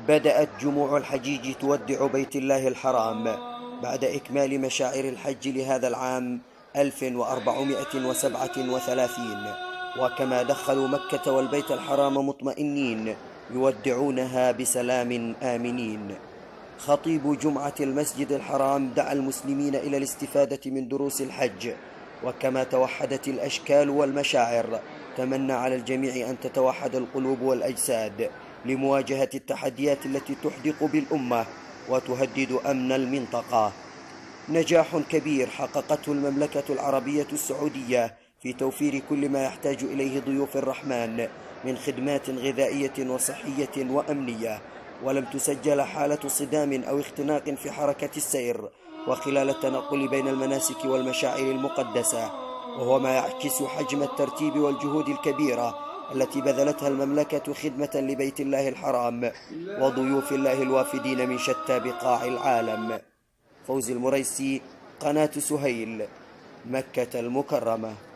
بدأت جموع الحجيج تودع بيت الله الحرام بعد إكمال مشاعر الحج لهذا العام 1437، وكما دخلوا مكة والبيت الحرام مطمئنين يودعونها بسلام آمنين. خطيب جمعة المسجد الحرام دعا المسلمين إلى الاستفادة من دروس الحج، وكما توحدت الأشكال والمشاعر تمنى على الجميع أن تتوحد القلوب والأجساد لمواجهة التحديات التي تحدق بالأمة وتهدد أمن المنطقة. نجاح كبير حققته المملكة العربية السعودية في توفير كل ما يحتاج إليه ضيوف الرحمن من خدمات غذائية وصحية وأمنية، ولم تسجل حالة صدام أو اختناق في حركة السير وخلال التنقل بين المناسك والمشاعر المقدسة، وهو ما يعكس حجم الترتيب والجهود الكبيرة التي بذلتها المملكة خدمة لبيت الله الحرام وضيوف الله الوافدين من شتى بقاع العالم. فوزي المريسي، قناة سهيل، مكة المكرمة.